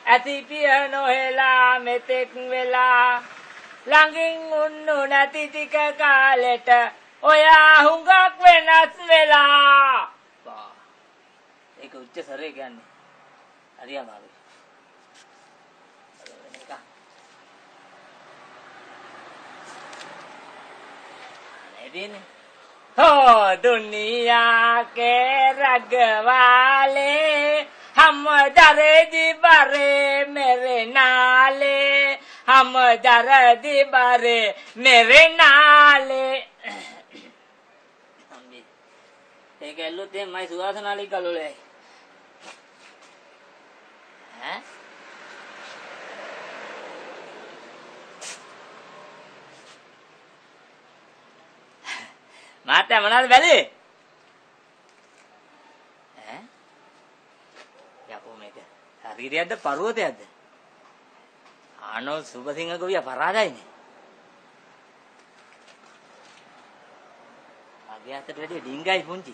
ඇතිපිය නොහෙලා මෙතෙක් වෙලා ළඟින් උන්නු නැති ටික කාලෙට ඔයා හුඟක් වෙනස් වෙලා. ඒක උච්ච සරේ කියන්නේ. හරි අමාරුයි. නේදනේ. हो दुनिया के रगवाले हम दर्द बरे मेरे नाले हम दर्द बरे मेरे नाले ඒක ඇල්ලුත් එම්මයි සුවාසනාලි කලුලේ ඈ මාත්‍යා මොනවද බැලුවේ ඈ යකෝ මේක ශරීරයක්ද පර්වතයක්ද ආනෝ සුබසිංහ ගොවියා පරාදයිනේ අගේ අතට වැඩි ඩිංගයි පුංචි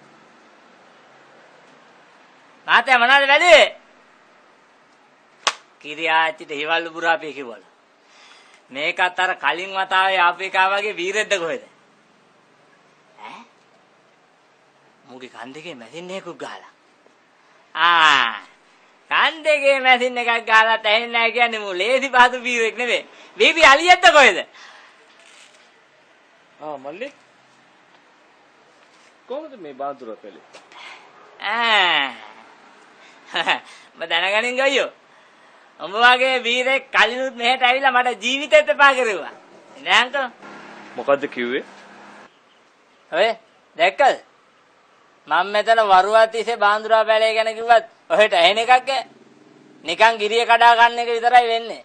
මාත්‍යා මොනවද බැලුවේ කිරියාච්චිට හිවල්ලු පුරාපේ කිව්වලු මේකත් අර කලින් වතාවේ ආපේකා වගේ වීරෙද්ද කොහෙද මුගේ කන් දෙකේ මැෂින් එකක් ගහලා කන් දෙකේ මැෂින් එකක් ගහලා තැහෙන්නේ නැහැ කියන්නේ මු ලේසි පහසු වීරෙක් නෙවෙයි බීබි අලියද්ද කොහෙද මල්ලි කොහොමද මේ බාදුර පෙළේ මම දැනගනින් ගියෝ උඹ වගේ වීරෙක් කලිනුත් මෙහෙට ඇවිල්ලා මට ජීවිතේත් එපා කරුවා නේ අංකල් මොකද්ද කිව්වේ ඔය දැක්කද මම මෙතන වරුවත් තිස්සේ බාඳුරා පැලේ ගැන කිව්වත් ඔහෙට ඇහෙන එකක් ඈ නිකන් ගිරිය කඩා ගන්න එක විතරයි වෙන්නේ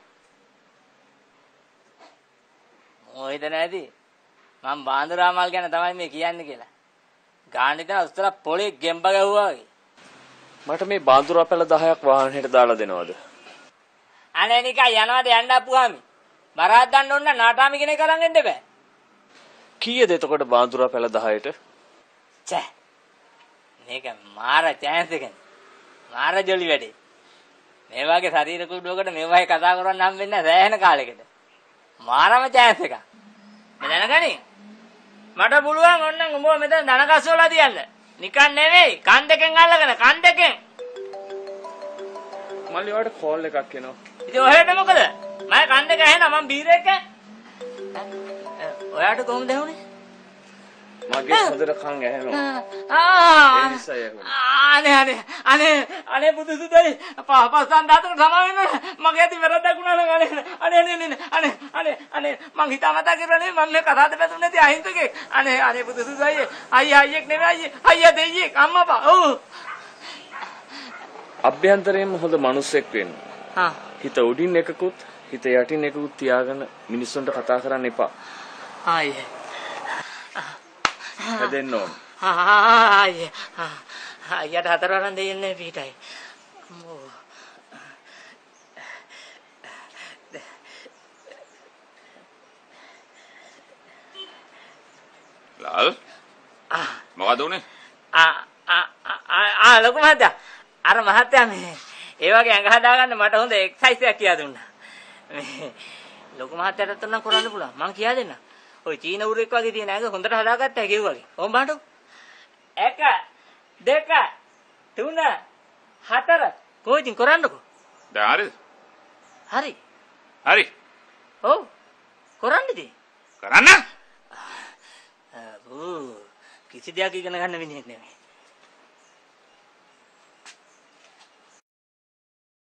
මොහිත නැති මම බාඳුරා මල් ගැන තමයි මේ කියන්නේ කියලා ගාන්නේ තන උස්තර පොලේ ගෙම්බ ගැහුවා වගේ මට මේ බාඳුරා පැල 10ක් වාහනේට දාලා දෙනවද අනේ නිකන් යනවාද යන්න අපුවාමි බරක් ගන්න ඕන නාටාමි කෙනෙක් අරන් එන්න බෑ කීයද එතකොට බාඳුරා පැල 10ට ඡේ මේක මාර chance එකනේ. මාර ජොලි වැඩේ. මේ වගේ ශරීර කුඩුවකට මේ වගේ කතා කරන්න හම් වෙන්නේ නැහැ සෑහෙන කාලෙකට. මාරම chance එකක්. මම දැනගනි. මට පුළුවන් ඕනනම් උඹව මෙතන දනකස්සෝලා තියන්න. නිකන් නෙවෙයි කන් දෙකෙන් අල්ලගෙන කන් දෙකෙන්. මල්ලි ඔයාලට කෝල් එකක් එනවා. ඉතින් ඔහෙට මොකද? මම කන් දෙක ඇහෙනවා මම බීරෙක් ඔයාට කොහොමද ඇහුනේ? මගේ හොඳට කන් ඇහෙනවා. අනේ බුදුසුදයි පස්සන් දාතට සමා වෙන්න මගේ ඇති වැරද්දක් වුණා නම් අනේ මං හිතාමතා කරන්නේ මම මේ කතාවද පැතුනේ නැති අහිංසකෙක් අනේ බුදුසුදයි අයියෙක් නෙවෙයි අයියා දෙයියෙක් අම්මපා ඔව් අභ්‍යන්තරයෙන්ම හොඳ මිනිසෙක් වෙන්න හිත උඩින් එකකුත් හිත යටින් එකකුත් තියාගෙන මිනිස්සුන්ට කතා කරන්න එපා ආයේ හැදෙන්න ඕන. අයියට හතරවරන් දෙන්නේ පිටයි. අම්මෝ. ලාල්. මොකද උනේ? ලොකු මහත්තයා. අර මහත්තයා මේ ඒ වගේ ඇඟ හදාගන්න මට හොඳ එක්සර්සයිස් එකක් කියලා දුන්නා. මේ ලොකු මහත්තයාට උත්තර කරන්න පුළුවන්. මං කියා දෙන්නම්. ඔය චීන උරෙක් වගේ තියෙන ඇඟ හොඳට හදාගත්තා කිව්වාගේ. ඕම් බාටු. 1 2 3 4 කොහෙන්ද කරන්නකෝ? දැන් හරිද? හරි. හරි. ඔව්. කරන්නද? කරන්න. කිසි දෙයක් ඉගෙන ගන්න වෙන්නේ නැහැ.